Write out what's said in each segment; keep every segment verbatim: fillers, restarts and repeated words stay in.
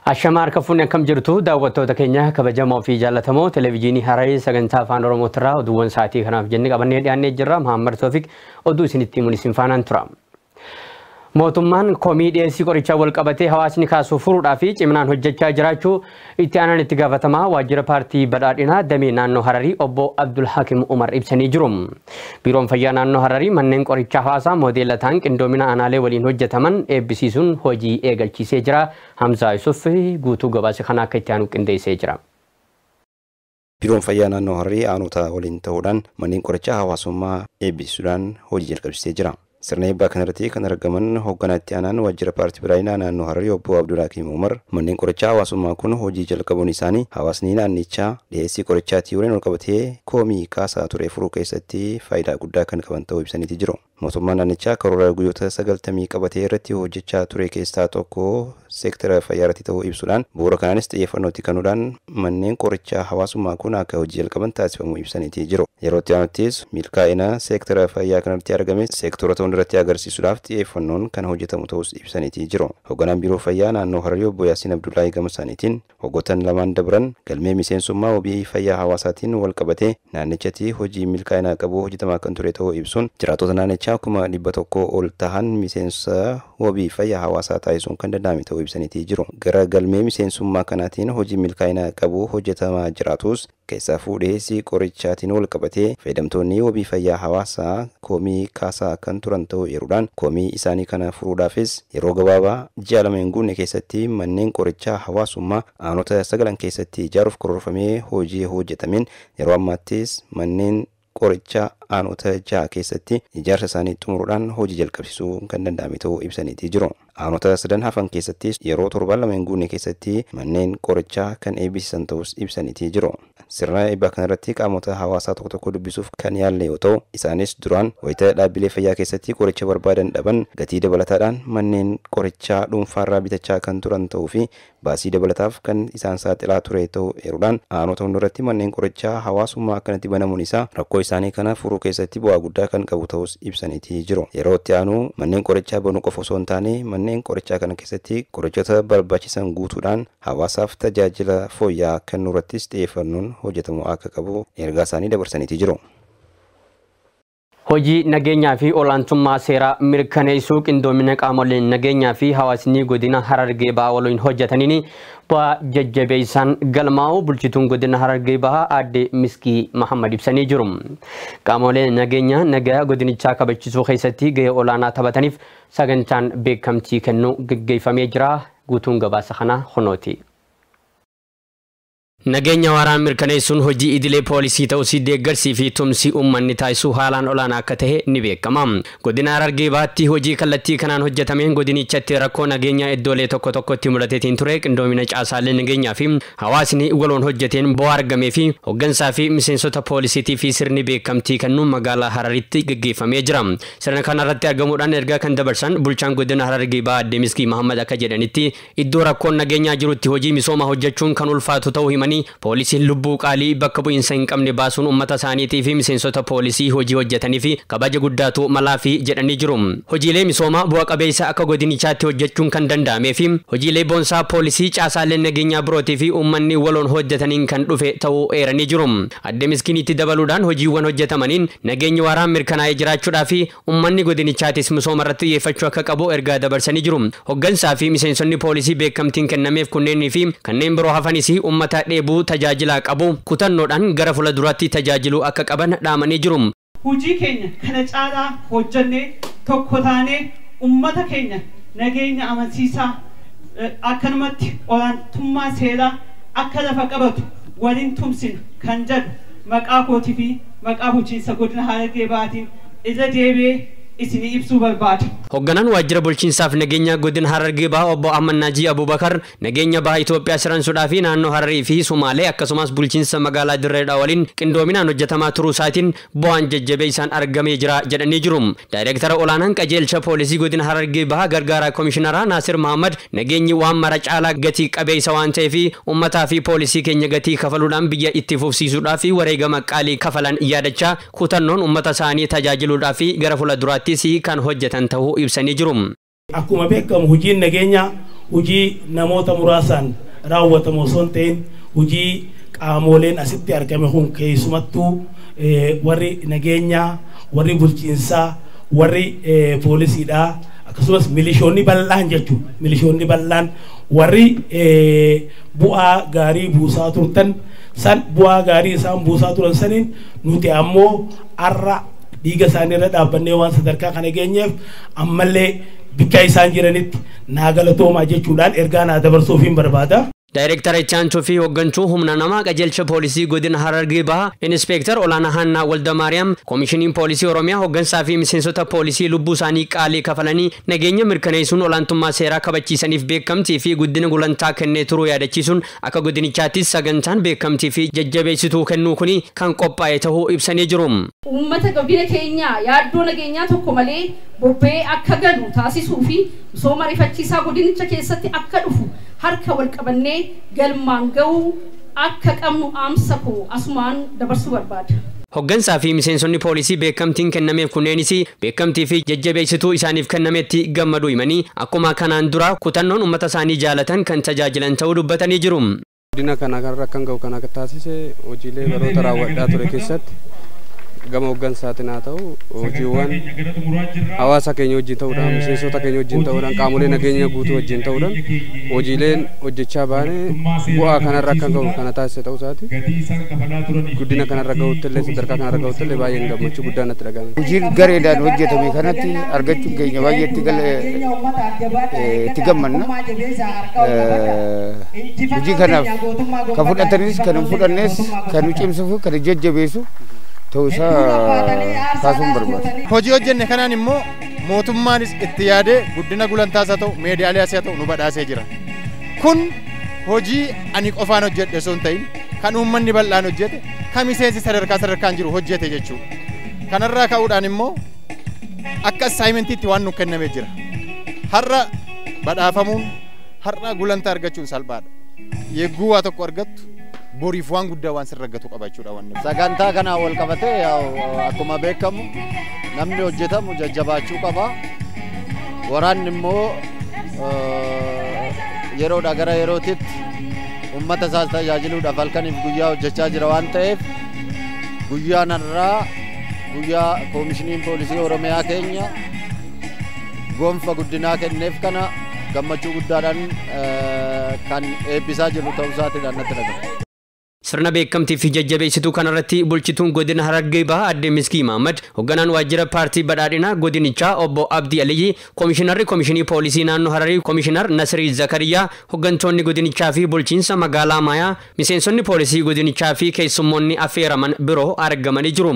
Ashamar kafuun akkam jirtu daawwattoota keenya kabajamoo fi jaallatamoo televiizyinii Hararii sagantaa afaan Oromootirraa oduuwwan sa'aatii kanaaf jennee qabannee dhiyaannee jirra. Muhammad Toofiq oduu isinitti himuun isin faanaan tura. Mootummaan komii dhiyeessii qorichaa wal qabatee hawaasni kaasuu furuudhaa fi ciminaan hojjechaa jiraachuu itti aanaan itti gaafatamaa waajjira paartii badhaadhinaa damee naannoo Hararii obbo Abdul Hakim Umar ibsanii jiru. Biiroon fayyaa naannoo Hararii manneen qorichaa hawaasaa moodeelataan qindoomina aanaalee waliin hojjetaman eebbisiisuun hojii eegalchiisee jira. Hamzaa Yusuf guutuu gabaasa kana akka itti aanu qindeessee jira. Biiroon fayyaa naannoo Hararii aanota waliin ta'uudhaan manneen qorichaa hawaasummaa eebbisiisuudhaan hojii jalqabsiisee jira. Sirna eebbaa kanarratti kan argaman hoogganaa itti aanaan waajjira paartii badhaadhinaa naannoo Hararii obbo Abdul Hakim Umar manneen qorichaa hawaasummaa kun hojii jalqabuun isaanii hawaasni naannichaa dhiyeessii qorichaatii waliin ol qabatee koomii kaasaa ture furuu keessatti faayidaa guddaa kan qaban ta'uu ibsaniiti jiru. Mootummaan naannichaa karoora guyyoota sagaltamii qabatee irratti hojjechaa ture keessaa tokko seektara fayyaa irratti ta'uu ibsuudhaan bu'uura kanaanis xiyyeeffannootti kennuudhaan manneen qorichaa hawaasummaa kun akka hojii jalqaban taasifamuu ibsaniiti jiru. Yeroo itti aanuttis milkaa'ina seektara fayyaa kanatti argame seektorota hundarratti agarsiisuudhaaf xiyyeeffannoon kan hojjetamu ta'us ibsaniiti jiru. Hoogganaan biiroo fayyaa naannoo Hararii obbo Yaasiin Abdullaahii gama isaaniitiin waggoottan lamaan dabran galmee miseensummaa wabii fayyaa hawaasaatiin wal qabatee naannichatti hojii milkaa'inaa qabu hojjetamaa kan ture ta'uu ibsuun jiraattota naannichaa kuma dhibba tokko ol tahan miseensa wabii fayyaa hawaasaa taasisuun kan danda'ame ta'uu ibsaniiti jiru. Gara galmee miseensummaa kanaatiin hojii milkaa'inaa qabu hojjetamaa jiraatus keessaa fuudhee qorichaatiin wal qabatee fayyadamtoonni wabii fayyaa hawaasaa koomii kaasaa kan turan ta'uu eeruudhaan koomii isaanii kana furuudhaafis yeroo gabaabaa ji'a lama hin guunne keessatti manneen qorichaa hawaasummaa aanota sagalan keessatti ijaaruuf karoorfamee hojii hojjetameen yeroo ammaattis manneen qorichaa aanota ja'a keessatti ijaarsa isaanii xumuruudhaan hojii jalqabsiisuu kan danda'ame ta'uu ibsaniiti jiru. Aanota sadan hafan keessattis yeroo torban lama hin guunne keessatti manneen qorichaa kan eebbisiisan ta'us ibsaniiti jiru. Sirna eebbaa kanarratti qaamota hawaasaa tokko tokko dubbisuuf kan yaalle yoo ta'u isaanis duraan wayita dhaabbilee fayyaa keessatti qoricha barbaadan dhaban gatii dabalataadhaan manneen qorichaa dhuunfaarraa bitachaa kan turan ta'uu fi baasii dabalataaf kan isaan saaxilaa ture ta'uu eeruudhaan aanota hundarratti manneen qorichaa hawaasummaa akkanatti banamuun isaa rakkoo isaanii kana furuu keessatti bu'aa guddaa kan qabu ta'us ibsaniiti jiru. Yeroo itti aanu manneen qorichaa banuu qofa osoo hin taane manneen qorichaa kana keessatti qorichoota barbaachisan guutuudhaan hawaasaaf tajaajila fooyya'aa kennuu irrattis xiyyeeffannoon hojjetamu akka qabu ergaa isaanii dabarsaniiti jiru. Hojii nageenyaa fi olaantummaa seeraa mirkaneessuu qindoomina qaamoleen nageenyaa fi hawaasni godina Harargee Bahaa waliin hojjetaniin bu'aa jajjabeessan galmaa'uu bulchituun godina Harargee Bahaa aadde Miskii Mahammad ibsanii jiru. Qaamoleen nageenyaa nagaa godinichaa kabachiisuu keessatti gahee olaanaa taphataniif sagantaan beekamtii kennuu gaggeeffamee jira. Guutuun gabaasa kana kunooti. Nageenya waraan mirkaneessuun hojii idilee poolisii ta'uu si deeggarsii fi tumsi uummanni taasisuu haalaan olaanaa akka ta'e ni beekama. Godina Harargee Bahaatti hojii kallattii kanaan hojjetameen godinichatti rakkoo nageenyaa iddoolee tokko tokkotti mul'ateetiin ture qindoomina caasaalee nageenyaa fi hawaasni waloon hojjeteen bu'aa argamee fi hooggansaa fi miseensota poolisiitii fi sirni beekamtii kennuun magaalaa Hararitti gaggeeffamee jira. Sirna kanarratti argamuudhaan ergaa kan dabarsan bulchaan godina Harargee Bahaa aadde Miskii Mahammad akka jedhanitti iddoo rakkoon nageenyaa jirutti hojii misooma hojjechuun kan ulfaatu ta'uu himanii poolisiin lubbuu qaalii bakka bu'iinsa hin qabne baasuun uummata isaaniitii fi miseensota poolisii hojii hojjetanii fi kabaja guddaatu malaa fi jedhanii jiru. Hojiilee misoomaa bu'a qabeessa akka godinichaatti hojjechuun kan danda'amee fi hojiilee boonsaa poolisii caasaaleen nageenyaa birootii fi uummanni waloon hojjetaniin kan dhufe ta'uu eeranii jiru. Aadde Miskiinitti dabaluudhaan hojiiwwan hojjetamaniin nageenyi waaraan mirkanaa'ee jiraachuudhaa fi uummanni godinichaatis misooma irratti xiyyeeffachuu akka qabu ergaa dabarsanii jiru. Hooggansaa fi miseensonni poolisii beekamtiin kennameef kunneenii fi kanneen biroo hafanis uummata dheebuu tajaajila qabu kutannoodhaan gara fuulduraatti tajaajiluu akka qaban dhaamanii jiru. Hojii keenya kana caalaa hojjannee tokko taanee uummata keenya nageenya amansiisaa akkanumatti olaantummaa seeraa akka lafa qabatu waliin tumsina kan jedhu maqaa kootii fi maqaa bulchiinsa godina Harargee Bahaatiin irra deebi'ee isinii ibsuu barbaada. Hoogganaan waajjira bulchiinsaaf nageenya godina Harargee Bahaa obbo Ahmad Najii Abubakar nageenya Bahaa Itoophiyaa sirreessuudhaa fi naannoo Hararii fi Sumaalee akkasumas bulchiinsa magaalaa Dirree Dhawaa waliin qindoominaan hojjetamaa turuu isaatiin bu'aan jajjabeessaan argamee jira jedhanii jiru. Daayireektara olaanaan qajeelcha poolisii godina Harargee Bahaa gargaaraa komishiinaraa Naasir Mahammad nageenyi waan mara caalaa gatii qabeessa waan ta'eef uummataa fi poolisii keenya gatii kafaluudhaan biyya itti fufsiisuudhaa fi wareegama qaalii kafalan yaadachaa kutannoon uummata isaanii tajaajiluudhaa fi gara fuulduraatti si kan hojjetan ta'uu ibsanii jiru. Akkuma beekamu hojiin nageenyaa hojii namoota muraasaan raawwatamu osoo hin ta'in hojii qaamoleen asitti argame kun keessumattuu warri nageenyaa, warri bulchiinsaa, warri poolisiidhaa akkasumas milishoonni bal'aan jechuudha. Milishoonni bal'aan warri bu'aa gaarii buusaa turtan san bu'aa gaarii isaan buusaa turan saniin nuti ammoo arra dhiiga isaanii irra dhaabbannee waan sadarkaa kana geenyeef ammallee bikka isaan jiranitti naa galatoomaa jechuudhaan ergaa naa dabarsuuf hin barbaada. Director Echancho fi hogganchuu humna namaa qajeelcha poolisii godina Harargee Bahaa Inspektar Olaanaa Hannaa Walda Maariyaam Koomishiniin Poolisii Oromiyaa hoggansaa fi miseensota poolisii lubbuu isaanii qaalii kafalanii nageenya mirkaneessuun olaantummaa seeraa kabachiisaniif beekamtii fi guddina gulantaa kennee turuu yaadachiisuun akka godinichaattis sagantaan beekamtii fi jajjabeessituu kennuu kuni kan qophaa'e ta'uu ibsanii jiru. Uummata godina keenyaa yaaddoo nageenyaa tokko malee bobbee akka galu taasisuu fi misooma rifachiisaa godinicha keessatti akka dhufu harka wal qabannee galmaan ga'uu akka qabnu aamsa koo asumaan dabarsuu barbaada. Hoggansaa fi miseensonni poolisii beekamtiin kennameef kunneenis beekamtii fi jajjabeessituu isaaniif kennametti gammaduu himanii akkuma kanaan dura kutannoon uummata isaanii jaalatan kan tajaajilan ta'uu dubbatanii jiru. Godina kana kan rakkan ga'u kana taasise hojiilee baroota raawwadhaa ture keessatti gama hoggansaatiin haa ta'u hojiiwwan hawaasa keenya wajjin ta'uudhaan miseensota keenya wajjin ta'uudhaan qaamolee nageenya guutuu wajjin ta'uudhaan hojiileen hojjechaa baanee bu'aa kanarra kan ga'u kana taasise ta'uu isaati guddina kanarra ga'uutti illee sadarkaa kanarra ga'uutti illee baay'een gammachuu guddaa natti dhaga'ame. Hojiin gareedhaan hojjetame kanatti argachuun keenya baay'ee itti gammanna. Hojii kanaaf kan fudhatanis kan hin fudhannes kan cimsuuf kan jajjabeessu ta'uusaa kaasuun barbaada. Hojii hojjenne kanaan immoo mootummaanis itti yaadee guddina gulantaas haa ta'u meedaaliyaas haa ta'u nu badhaasee jira. Kun hojii ani qofaan hojjedhe osoo hin ta'in kan uummanni bal'aan hojjete kan miseensi sadarkaa sadarkaan jiru hojjete jechuudha. Kanarraa ka'uudhaan immoo akka asaayimentiitti waan nu kennamee jira. Har'a badhaafamuun har'a gulantaa argachuun salphaadha. Yegguu waa tokko argattu boriif waan guddaa waan sirraggatu qabachuudha wanni. Sagantaa kana wal qabatee akkuma beekamu namni hojjetamu jajjabaachuu qaba. Waraanni immoo yeroodhaa gara yerootitti uummata isaas tajaajiluudhaaf halkaniif guyyaa hojjechaa jira waan ta'eef guyyaan har'aa guyyaa koomishiniin poolisii Oromiyaa keenya gonfa guddinaa kenneef kana gammachuu guddaadhaan kan eebbisaa jiru ta'uu isaatiidhaan natti dhaga'ama. Sirna beekamtii fi jajjabeessituu kanarratti bulchituun godina Harargee Bahaa Aadde Miskii Mahammad hogganaan waajjira paartii badhaadhinaa godinichaa obbo Abdii Aliyyi koomishinarri koomishinii poolisii naannoo Hararii koomishinar Nasirii Zakariyaa hoggantoonni godinichaa fi bulchiinsa magaalaa Maayaa miseensonni poolisii godinichaa fi keessummoonni affeeraman biroo argamanii jiru.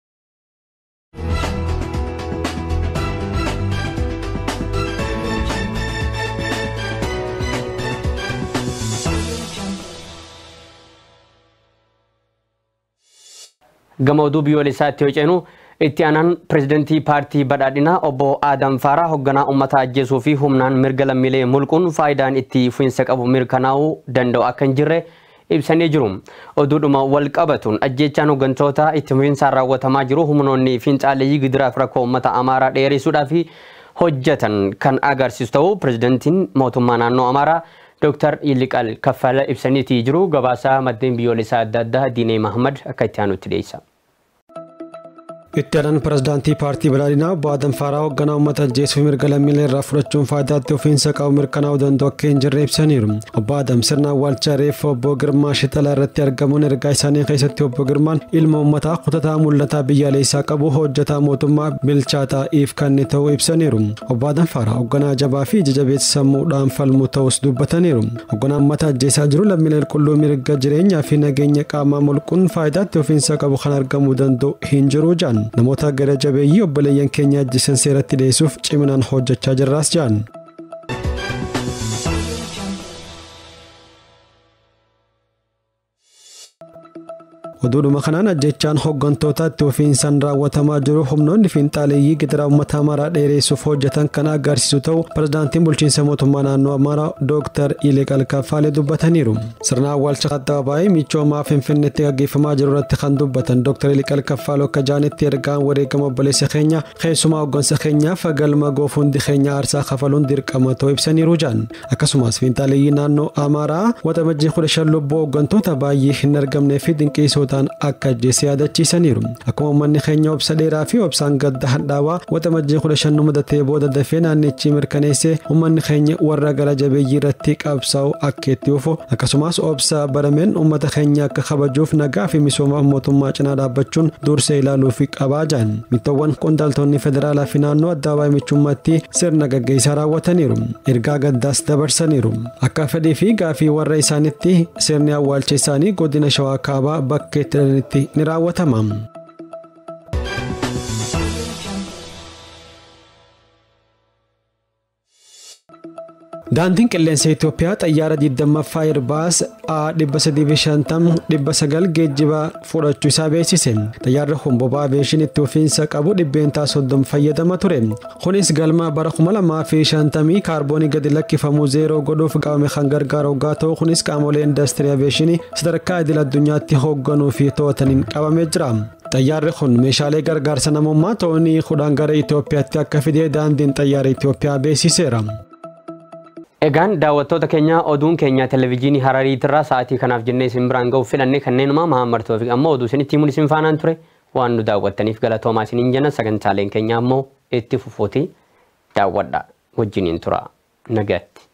Gamooduu biyyoolessaatti yoo ceenu itti aanaan pirezidantii paartii badhaadhinaa obbo Adam Faaraa hogganaa uummataa ajjeesuu fi humnaan mirga lammiilee mulquun faayidaan itti fufiinsa qabu mirkanaa'uu danda'u akka hin jirre ibsanii jiru. Oduudhuma wal qabatuun ajjeechaan hoggantoota itti fufiinsaan raawwatamaa jiru humnoonni fiinxaaleeyyii gidiraaf rakkoo uummata Amaaraa dheeressuudhaaf hojjetan kan agarsiisu ta'uu pirezidantiin mootummaa naannoo Amaaraa Doktor Yiliqaal Kaffala ibsaniitii jiru. Gabaasaa maddeen biyyoolessaa adda addaa Diinee Mahammad akka itti aanutti dhiyeessa. itti aanaan pirezidaantii paartii badhaadhinaa obbo Adam Faaraa hogganaa uummata ajjeesuu mirga lammiilee irraa fudhachuun faayidaatti ofiinsa qabu mirkanaa'uu danda'u akka hin jirre ibsaniiru. Obbo Adam sirna awwaalchaa reeffa obbo Girmaa Shixalaa irratti argamuun ergaa isaanii keessatti obbo Girmaan ilma uummataa kutataa mul'ataa biyyaalessaa qabu hojjetaa mootummaa bilchaataa if kanne ta'uu ibsaniiru. Obbo Adam Faaraa hogganaa jabaa fi jajabeessa sammuudhaan falmu ta'us dubbataniiru. Hogganaa uummata ajjeesaa jiru lammiileen qulluu mirga jireenyaa fi nageenya qaamaa mulquun faayidaatti ofiinsa qabu kan argamuu danda'u hin jiru jaan. Namoota gara jabeeyyii obboleeyyan keenya ajjeesan seeratti dhiyeessuuf ciminaan hojjechaa jirraas jaan. Oduudhuma kanaan ajjechaan hooggantootatti ofiinsaan raawwatamaa jiru humnoonni fiinxaaleeyyii gidiraa uummata Amaaraa dheeressuuf hojjetan kan agarsiisu ta'u pirezidaantiin bulchiinsa mootummaa naannoo Amaaraa Dooktar Yilqaal Kafaalee dubbataniiru. Sirna awwaalcha addabaabaayii michoomaa Finfinneetti gaggeeffamaa jiru irratti kan dubbatan Dooktar Yilqaal Kafaalee akka jaanitti ergaan wareegama obboleessa keenya keessumaa hooggansa keenyaaf galma goofuundi keenya aarsaa kafaluun dirqama ta'uu ibsaniiru jaan. Akkasumas fiinxaaleeyyii naannoo Amaaraa waxabajjii kudha shan lubbuu hooggantoota baay'ee hin argamnee fi dinqiisootaan akka ajjeese yaadachiisaniiru. Akkuma uummanni keenya obsa dheeraa fi obsaan gadda hadhaawaa waxabajjii kudha shan nu mudatee booda dafee naannichi mirkaneessee uummanni keenya warra gara jabeeyyii irratti qabsaa'u akka itti fufu akkasumas obsa barameen uummata keenya akka kabajuuf nagaa fi misoomaaf mootummaa cinaa dhaabbachuun dursee ilaaluuf qabaa jaan. Mittoowwan qondaaltonni federaalaa fi naannoo addabaabaayii michummaatti sirna gaggeessaa raawwataniiru. Ergaa gaddaas dabarsaniiru. Akka fedhii fi gaafii warra isaanitti sirni awwaalcha isaanii godina Shawaa Kaabaa bakka itti ni raawwatama. Daandiin qilleensa Itoophiyaa xayyaara digdammaffaa Airbus A dhibba sadii fi shantamii dhibba sagal geejjiba fudhachuu isaa beeksise. Xayyaarri kun boba'aa aviyeeshinii itti fufiinsa qabu dhibbeentaa soddoma fayyadama ture. Kunis galma bara kuma lamaa fi shantamii kaarboonii gadi lakkifamuu zeeroo godhuuf qabame kan gargaaru yoo ta'u kunis qaamolee industirii aviyeeshinii sadarkaa idil addunyaatti hoogganuu fi to'ataniin qabamee jira. Xayyaarri kun meeshaalee gargaarsa namummaa toonii kudhan gara Itoophiyaatti akka fidee daandiin xayyaara Itoophiyaa beeksiseera. Egaan daawwattoota keenya oduun keenya televezyiinii Hararii irraa sa'aatii kanaaf jennee isin biraan ga'uuf filanne kanneenuma Mahammad Toofiq ammoo oduu isinitti himuun isin faanaan ture waan nu daawwattaniif galatoomaa isiniin jenna sagantaaleen keenya ammoo itti fufuuti daawwadha wajjiniin tura nagaatti.